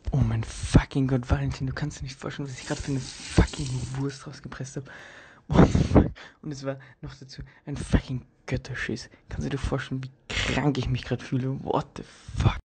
Oh mein fucking Gott, Valentin, du kannst dir nicht vorstellen, was ich gerade für eine fucking Wurst rausgepresst habe. What the fuck? Und es war noch dazu ein fucking Götterschiss. Kannst du dir vorstellen, wie krank ich mich gerade fühle? What the fuck?